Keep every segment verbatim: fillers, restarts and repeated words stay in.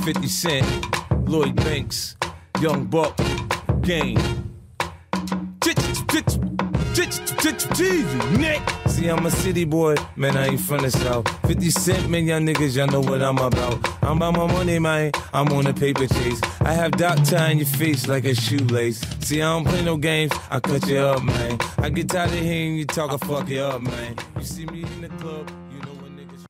fifty Cent, Lloyd Banks, Young Buck, Game. See, I'm a city boy, man, I ain't from the South. fifty Cent, man, y'all niggas, y'all know what I'm about. I'm about my money, man, I'm on a paper chase. I have Doc tie in your face like a shoelace. See, I don't play no games, I cut you up, man. I get tired of hearing you talk, I fuck you up, man. You see me in the club, you know what niggas...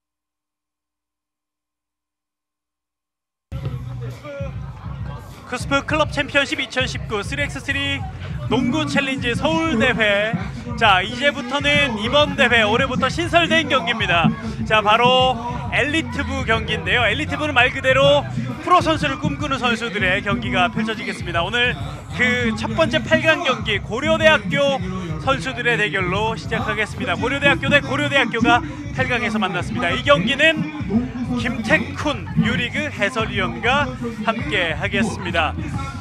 쿠스프 클럽 챔피언십 이천십구 쓰리 엑스 쓰리 농구 챌린지 서울대회. 자, 이제부터는 이번 대회 올해부터 신설된 경기입니다. 자, 바로 엘리트부 경기인데요. 엘리트부는 말 그대로 프로 선수를 꿈꾸는 선수들의 경기가 펼쳐지겠습니다. 오늘 그 첫 번째 팔 강 경기 고려대학교 선수들의 대결로 시작하겠습니다. 고려대학교 대 고려대학교가 팔 강에서 만났습니다. 이 경기는 김태훈 유리그 해설위원과 함께 하겠습니다.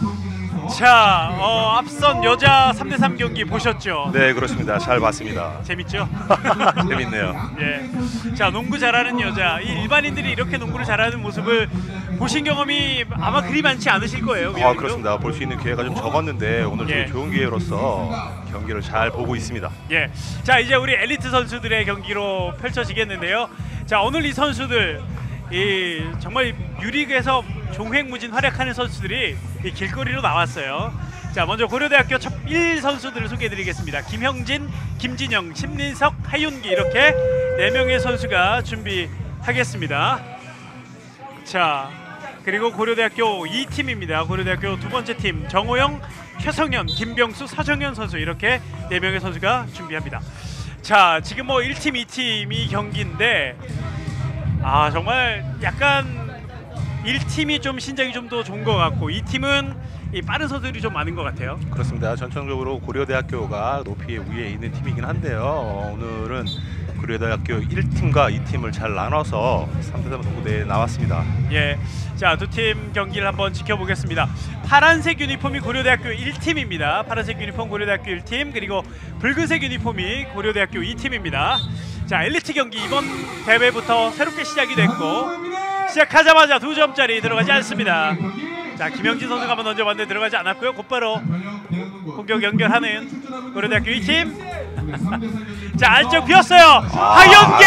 자, 어, 앞선 여자 삼 대 삼 경기 보셨죠? 네, 그렇습니다. 잘 봤습니다. 재밌죠? 재밌네요. 예. 자, 농구 잘하는 여자. 이 일반인들이 이렇게 농구를 잘하는 모습을 보신 경험이 아마 그리 많지 않으실 거예요. 아, 그렇습니다. 볼 수 있는 기회가 좀 적었는데 오늘 예. 되게 좋은 기회로서 경기를 잘 보고 있습니다. 예. 자, 이제 우리 엘리트 선수들의 경기로 펼쳐지겠는데요. 자, 오늘 이 선수들 이 정말 유리그에서 종횡무진 활약하는 선수들이 이 길거리로 나왔어요. 자, 먼저 고려대학교 첫 일 선수들을 소개해드리겠습니다. 김형진, 김진영, 심민석, 하윤기 이렇게 네 명의 선수가 준비하겠습니다. 자, 그리고 고려대학교 이 팀입니다. 고려대학교 두 번째 팀 정호영, 최성현, 김병수, 서정현 선수 이렇게 네 명의 선수가 준비합니다. 자, 지금 뭐 일 팀, 이 팀이 경기인데 아, 정말 약간 일 팀이 좀 신장이 좀 더 좋은 것 같고 이 팀은 이 빠른 선수들이 좀 많은 것 같아요. 그렇습니다. 전통적으로 고려대학교가 높이 위에 있는 팀이긴 한데요. 오늘은 고려대학교 일 팀과 이 팀을 잘 나눠서 삼 대 삼 농구대회에 나왔습니다. 예, 자, 두 팀 경기를 한번 지켜보겠습니다. 파란색 유니폼이 고려대학교 일 팀입니다. 파란색 유니폼 고려대학교 일 팀, 그리고 붉은색 유니폼이 고려대학교 이 팀입니다. 자, 엘리트 경기 이번 대회부터 새롭게 시작이 됐고 시작하자마자 두 점짜리 들어가지 않습니다. 자, 김영진 선수가 한번 던져봤는데 들어가지 않았고요. 곧바로 공격 연결하는 고려대학교 이 팀. 자, 안쪽 비었어요. 아, 하윤기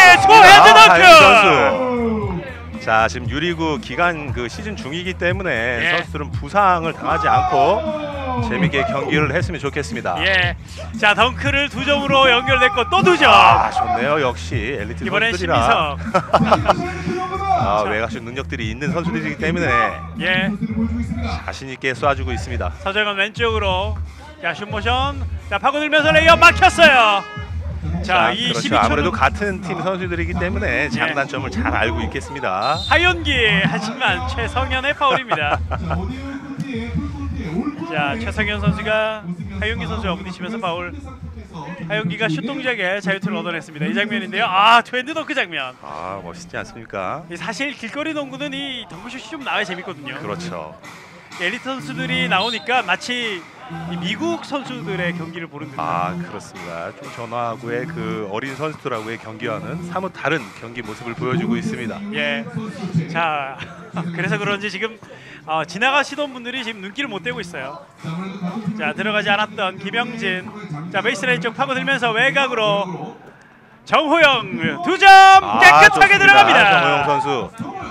투헤드 덩크. 자, 지금 유리구 기간 그 시즌 중이기 때문에 예. 선수들은 부상을 당하지 않고 재밌게 경기를 했으면 좋겠습니다. 예. 자, 덩크를 두 점으로 연결됐고 또 두 점. 아, 좋네요. 역시 엘리트 이번엔 선수들이라. 신민석. 아, 외곽슛 능력들이 있는 선수들이기 때문에 예. 자신 있게 쏴주고 있습니다. 서정은 왼쪽으로. 자, 슛모션. 자, 파고들면서 레이업 막혔어요. 자, 자, 이 그렇죠. 십이 초 아무래도 같은 팀 선수들이기 때문에 장단점을 잘 알고 있겠습니다. 하윤기, 하지만 최성현의 파울입니다. 자, 최성현 선수가 하윤기 선수와 부딪히면서 파울. 하윤기가 슛 동작에 자유투를 얻어냈습니다. 이 장면인데요. 아, 투핸드 덩크 장면. 아, 멋있지 않습니까? 사실 길거리 농구는 이 덩크슛이 좀 나와야 재밌거든요. 그렇죠. 엘리트 선수들이 나오니까 마치 이 미국 선수들의 경기를 보는 듯한. 아, 그렇습니다. 좀 전화하고의 그 어린 선수들하고의 경기와는 사뭇 다른 경기 모습을 보여주고 있습니다. 예. 자, 그래서 그런지 지금 어, 지나가시던 분들이 지금 눈길을 못 떼고 있어요. 자, 들어가지 않았던 김영진. 자, 베이스라인 쪽 파고들면서 외곽으로 정호영 두 점 깨끗하게 아, 들어갑니다. 정호영 선수.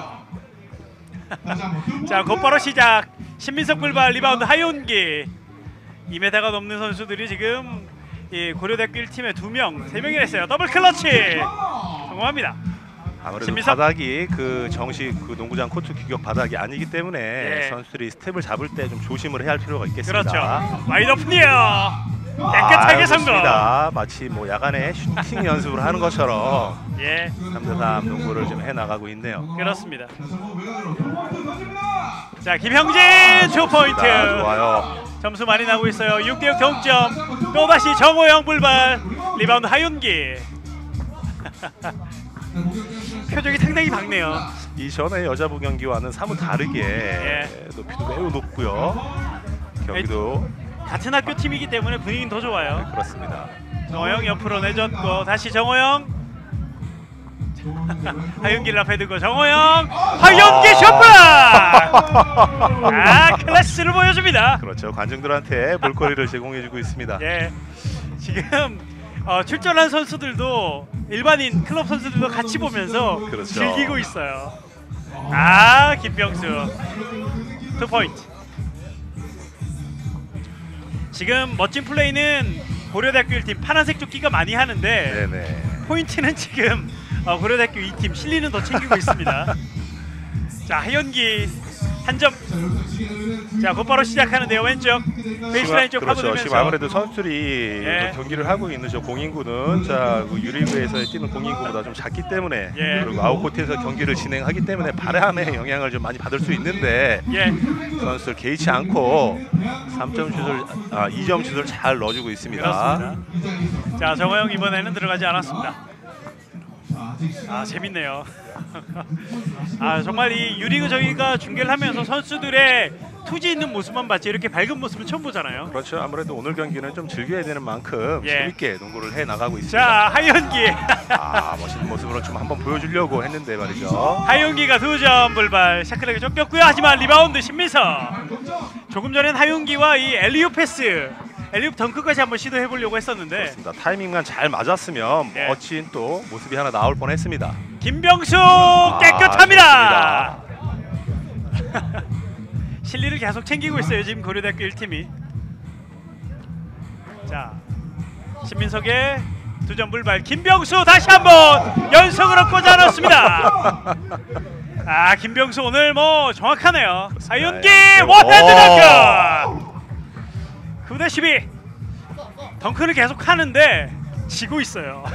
자, 곧바로 시작. 신민석 불발 리바운드 하윤기. 이 미터가 넘는 선수들이 지금 이 고려대학교 일 팀에 두 명, 세 명이 했어요. 더블 클러치 성공합니다. 아무래도 신민석. 바닥이 그 정식 그 농구장 코트 규격 바닥이 아니기 때문에 예. 선수들이 스텝을 잡을 때 좀 조심을 해야 할 필요가 있겠습니다. 그렇죠. 와이드 오픈이에요. 깨끗하게 아, 성공. 좋습니다. 마치 뭐 야간에 슈팅 연습을 하는 것처럼 예, 삼 대 삼 농구를 좀 해나가고 있네요. 그렇습니다. 자, 김형진 투 포인트. 좋아요. 점수 많이 나고 있어요. 육 대 육 동점. 또다시 정호영 불발. 리바운드 하윤기. 표정이 상당히 밝네요. 이전의 여자부 경기와는 사뭇 다르게 예. 높이도 매우 높고요. 경기도 같은 학교 팀이기 때문에 분위기는 더 좋아요. 네, 그렇습니다. 정호영 옆으로 내줬고 다시 정호영. 하윤기를 앞에 두고 정호영 하윤기 샷블락! 아 클래스를 보여줍니다. 그렇죠. 관중들한테 볼거리를 제공해주고 있습니다. 예, 지금 어, 출전한 선수들도 일반인 클럽 선수들도 같이 보면서 그렇죠. 즐기고 있어요. 아 김병수 투 포인트. 지금 멋진 플레이는 고려대학교 일 팀 파란색 조끼가 많이 하는데 네네. 포인트는 지금 어, 고려대학교 이 팀 실리는 더 챙기고 있습니다. 자 하윤기 한 점. 자 곧바로 시작하는데요. 왼쪽 베이스라인 쪽 그렇죠. 파고들면서 지금 아무래도 선수들이 예. 경기를 하고 있는 저 공인구는 자 그 유리구에서 뛰는 공인구보다 좀 작기 때문에 예. 그리고 아웃코트에서 경기를 진행하기 때문에 바람의 영향을 좀 많이 받을 수 있는데 예. 선수들 개의치 않고 삼 점 슛을 아 이 점 슛을 잘 넣어주고 있습니다. 그렇습니다. 자 정호영 이번에는 들어가지 않았습니다. 아 재밌네요. 아 정말 이 유리그 저희가 중계를 하면서 선수들의 투지 있는 모습만 봤지 이렇게 밝은 모습은 처음 보잖아요. 그렇죠. 아무래도 오늘 경기는 좀 즐겨야 되는 만큼 예. 재밌게 농구를 해 나가고 있습니다. 자 하윤기 아 멋있는 모습으로 좀 한번 보여주려고 했는데 말이죠. 하윤기가 두 점 불발 샤클에게 쫓겼고요. 하지만 리바운드 신민석. 조금 전엔 하윤기와 이 엘리웁 패스 엘리웁 덩크까지 한번 시도해 보려고 했었는데 그렇습니다. 타이밍만 잘 맞았으면 예. 멋진 또 모습이 하나 나올 뻔했습니다. 김병수 아, 깨끗합니다. 실리를 계속 챙기고 있어요. 지금 고려대학교 일 팀이. 자 신민석의 두 점 불발. 김병수 다시 한번 연속으로 꽂아 넣습니다. 아 김병수 오늘 뭐 정확하네요. 하윤기 원핸드 덩크 구 대 십이. 덩크를 계속 하는데 지고 있어요.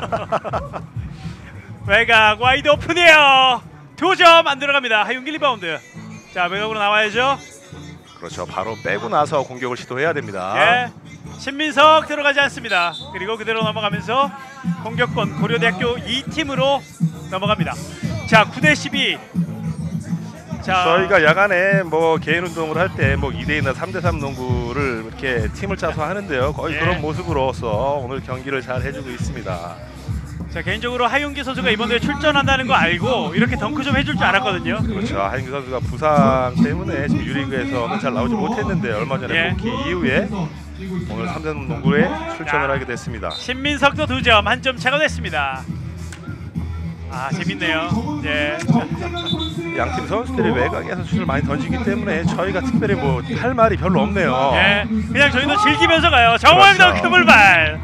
외곽 와이드 오픈이에요. 두 점 안 들어갑니다. 하윤기 리바운드. 자 외곽으로 나와야죠. 그렇죠. 바로 빼고 나서 공격을 시도해야 됩니다. 예, 신민석 들어가지 않습니다. 그리고 그대로 넘어가면서 공격권 고려대학교 이 팀으로 넘어갑니다. 자 구 대 십이. 자 저희가 야간에 뭐 개인 운동을 할 때 뭐 이 대 이나 삼 대 삼 농구를 이렇게 팀을 짜서 하는데요. 거의 예. 그런 모습으로서 오늘 경기를 잘 해주고 있습니다. 자 개인적으로 하윤기 선수가 이번 대회 출전한다는 거 알고 이렇게 덩크 좀 해줄 줄 알았거든요. 그렇죠. 하윤기 선수가 부상 때문에 지금 유리그에서는 잘 나오지 못했는데 얼마 전에 예. 복귀 이후에 오늘 삼 대 삼 농구에 출전을 자, 하게 됐습니다. 신민석도 두 점, 한 점 차가 됐습니다. 아 재밌네요. 예. 양팀 선수들이 외곽에서 슛을 많이 던지기 때문에 저희가 특별히 뭐 할 말이 별로 없네요. 예. 그냥 저희도 즐기면서 가요. 정호영 그렇죠. 덩크 불발.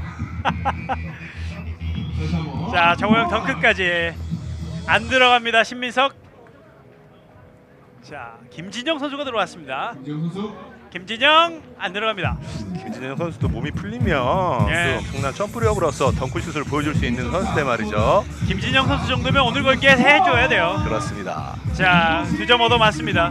자 정호영 덩크까지 안 들어갑니다. 신민석. 자 김진영 선수가 들어왔습니다. 김진영 안 들어갑니다. 김진영 선수도 몸이 풀리면 예. 그 엄청난 점프력으로서 덩크슛을 보여줄 수 있는 선수들 말이죠. 김진영 선수 정도면 오늘 경기에 해줘야 돼요. 그렇습니다. 자 두 점 얻어 맞습니다.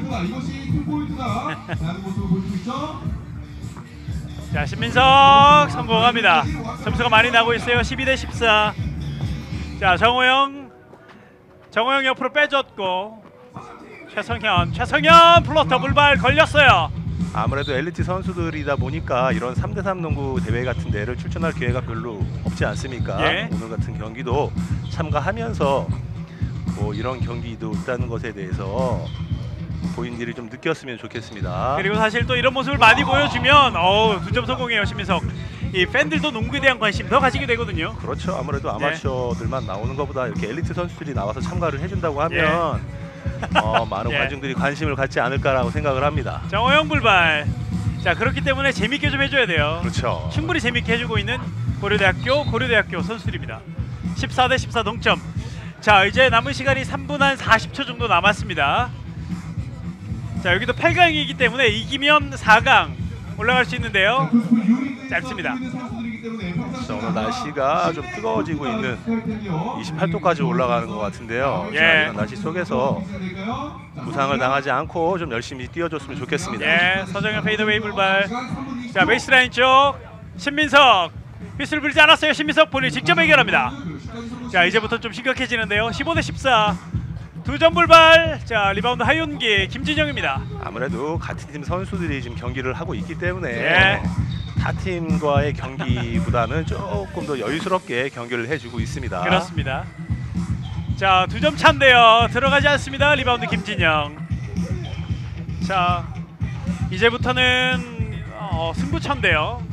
자 신민석 성공합니다. 점수가 많이 나고 있어요. 십이 대 십사. 자 정호영 정호영 옆으로 빼줬고 최성현 최성현 플러터 불발 걸렸어요. 아무래도 엘리트 선수들이다 보니까 이런 삼 대 삼 농구 대회 같은 데를 출전할 기회가 별로 없지 않습니까? 예. 오늘 같은 경기도 참가하면서 뭐 이런 경기도 있다는 것에 대해서 본인들이 좀 느꼈으면 좋겠습니다. 그리고 사실 또 이런 모습을 많이 보여주면 어우 두 점 성공해요. 신민석. 이 팬들도 농구에 대한 관심 더 가지게 되거든요. 그렇죠. 아무래도 아마추어들만 나오는 것보다 이렇게 엘리트 선수들이 나와서 참가를 해준다고 하면 어, 많은 예. 관중들이 관심을 갖지 않을까라고 생각을 합니다. 정호영 불발. 자 그렇기 때문에 재밌게 좀 해줘야 돼요. 그렇죠. 충분히 재밌게 해주고 있는 고려대학교 고려대학교 선수들입니다. 십사 대 십사 동점. 자 이제 남은 시간이 삼 분 한 사십 초 정도 남았습니다. 자 여기도 팔 강이기 때문에 이기면 사 강 올라갈 수 있는데요. 짧습니다. 자, 오늘 날씨가 좀 뜨거워지고 있는 이십팔 도까지 올라가는 것 같은데요. 예. 자, 이런 날씨 속에서 부상을 당하지 않고 좀 열심히 뛰어줬으면 좋겠습니다. 예, 서정현 페이더웨이 불발. 자 베이스라인 쪽 신민석 휘슬 불지 않았어요. 신민석 본인 직접 해결합니다. 자 이제부터 좀 심각해지는데요. 십오 대 십사. 두 점 불발. 자 리바운드 하윤기 김진영입니다. 아무래도 같은 팀 선수들이 지금 경기를 하고 있기 때문에 예. 타 팀과의 경기보다는 조금 더 여유스럽게 경기를 해주고 있습니다. 그렇습니다. 자, 두 점 차인데요. 들어가지 않습니다. 리바운드 김진영. 자, 이제부터는 어, 승부차인데요.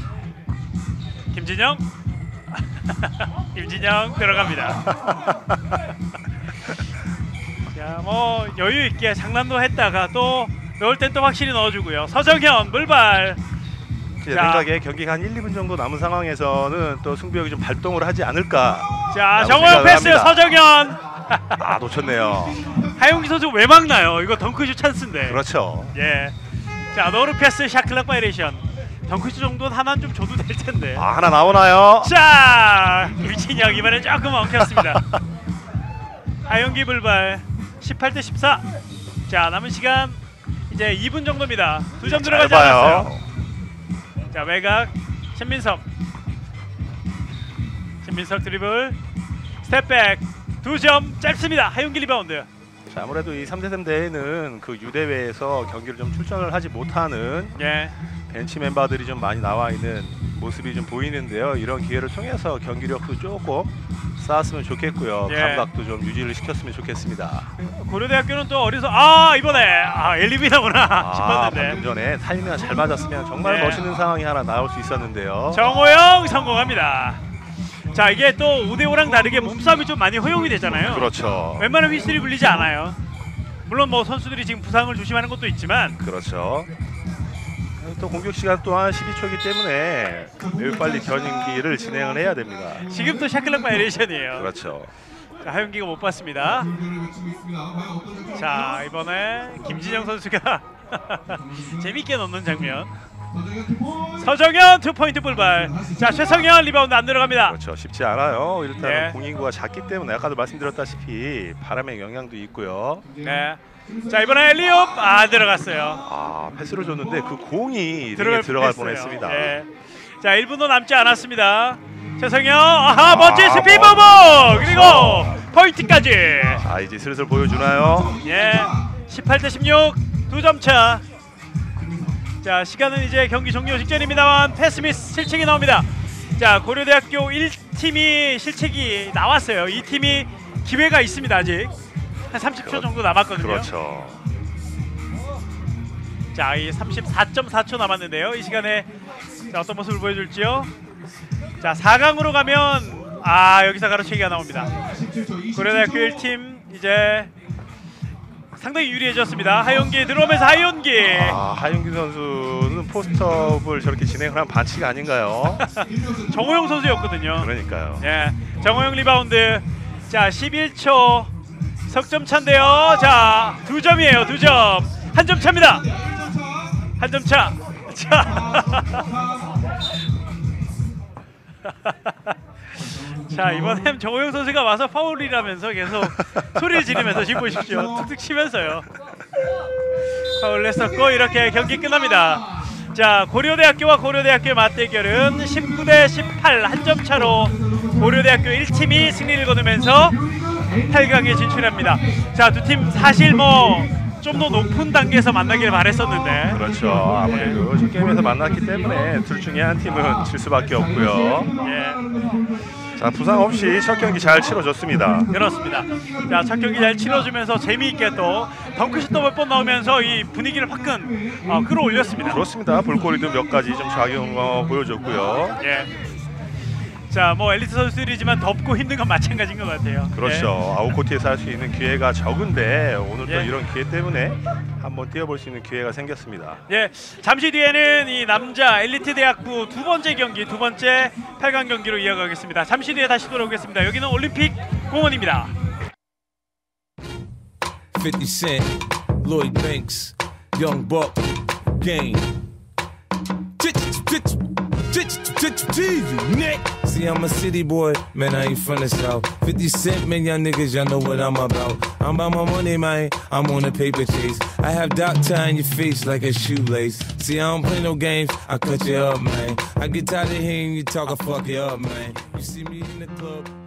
김진영. 김진영 들어갑니다. 자, 뭐 여유 있게 장난도 했다가 또 넣을 땐 또 확실히 넣어주고요. 서정현 물발. 제 생각에 경기가 한 일, 이 분 정도 남은 상황에서는 또 승부욕이 좀 발동을 하지 않을까. 자, 정호영 패스 서정현. 아, 놓쳤네요. 하용기 선수 왜 막나요? 이거 덩크슛 찬스인데. 그렇죠. 예. 자, 노르 패스 샤클락 바이레이션. 덩크슛 정도는 하나는 좀 줘도 될 텐데. 아, 하나 나오나요? 자, 김진영 이번엔 조금 엉켰습니다. 하용기 불발. 십팔 대 십사. 자, 남은 시간 이제 이 분 정도입니다. 두 점 들어가지 않았어요. 자, 외곽 신민석. 신민석 드리블 스텝백 두 점 짧습니다. 하용기 리바운드. 자, 아무래도 이 삼 대 삼 대회는 그 유대회에서 경기를 좀 출전을 하지 못하는 예. 벤치 멤버들이 좀 많이 나와 있는 모습이 좀 보이는데요. 이런 기회를 통해서 경기력도 조금 쌓았으면 좋겠고요. 예. 감각도 좀 유지를 시켰으면 좋겠습니다. 고려대학교는 또 어디서 아 이번에 아 엘리비나구나 아, 싶었는데 방금 전에 타이밍이 잘 맞았으면 정말 네. 멋있는 상황이 하나 나올 수 있었는데요. 정호영 성공합니다. 자, 이게 또 오 대 오랑 다르게 몸싸움이 좀 많이 허용이 되잖아요. 그렇죠. 웬만한 휘슬이 불리지 않아요. 물론 뭐 선수들이 지금 부상을 조심하는 것도 있지만 그렇죠. 또 공격 시간 또한 십이 초이기 때문에 매우 빨리 경기를 진행을 해야 됩니다. 지금도 샤클락 바이레이션이에요. 그렇죠. 자, 하용기가 못 봤습니다. 자, 이번에 김진영 선수가 재밌게 넣는 장면. 서정현 투포인트 불발. 자, 최성현 리바운드 안 들어갑니다. 그렇죠. 쉽지 않아요. 일단 네. 공인구가 작기 때문에 아까도 말씀드렸다시피 바람의 영향도 있고요. 네. 자, 이번에 엘리옵 안 들어갔어요. 아, 패스를 줬는데 그 공이 들어갈, 들어갈 뻔했어요. 뻔했습니다. 네. 자, 일 분도 남지 않았습니다. 최성현 아하 멋진 아, 스피드버브 그리고 포인트까지. 자, 이제 슬슬 보여주나요? 예. 십팔 대 십육 두 점 차. 자, 시간은 이제 경기 종료 직전입니다만 패스 미스 실책이 나옵니다. 자, 고려대학교 일 팀이 실책이 나왔어요. 이 팀이 기회가 있습니다. 아직 한 삼십 초 정도 남았거든요. 그렇죠. 자, 이 삼십사 점 사 초 남았는데요. 이 시간에 자, 어떤 모습을 보여줄지요. 자, 사 강으로 가면 아 여기서 가로채기가 나옵니다. 고려대학교 일 팀 이제 상당히 유리해졌습니다. 하용기 들어오면서 하용기. 아, 하윤기 선수는 포스트업을 저렇게 진행을 한 반칙 아닌가요? 정호영 선수였거든요. 그러니까요. 예, 정호영 리바운드. 자, 십일 초 석점 차인데요. 자, 두 점이에요. 두 점. 한 점 차입니다. 한 점 차. 자. 자, 이번엔 정호영 선수가 와서 파울이라면서 계속 소리를 지르면서 지금 보십시오. 툭툭 치면서요. 파울 냈었고 이렇게 경기 끝납니다. 자, 고려대학교와 고려대학교의 맞대결은 십구 대 십팔 한 점 차로 고려대학교 일 팀이 승리를 거두면서 팔 강에 진출합니다. 자, 두 팀 사실 뭐 좀 더 높은 단계에서 만나길 바랬었는데 그렇죠. 아무래도 첫 게임에서 만났기 때문에 둘 중에 한 팀은 질 수밖에 없고요. 예. 자, 부상 없이 첫 경기 잘 치러졌습니다. 그렇습니다. 자, 첫 경기 잘 치러주면서 재미있게 또 덩크슛도 몇 번 나오면서 이 분위기를 화끈 어, 끌어올렸습니다. 그렇습니다. 볼거리도 몇 가지 좀 작용 어, 보여줬고요. 예. 자, 뭐 엘리트 선수들이지만 덥고 힘든 건 마찬가지인 것 같아요. 그렇죠. 아웃코트에서 할 수 있는 기회가 적은데 오늘 또 예. 이런 기회 때문에 한번 뛰어볼 수 있는 기회가 생겼습니다. 예, 잠시 뒤에는 이 남자 엘리트 대학부 두 번째 경기, 두 번째 팔 강 경기로 이어가겠습니다. 잠시 뒤에 다시 돌아오겠습니다. 여기는 올림픽 공원입니다. fifty Cent, Lloyd Banks, Young Buck, Game. See, I'm a city boy, man, I ain't from the south. fifty Cent, man, y'all niggas, y'all know what I'm about. I'm about my money, man, I'm on a paper chase. I have doctor in your face like a shoelace. See, I don't play no games, I cut you up, man. I get tired of hearing you talk, I fuck you up, man. You see me in the club.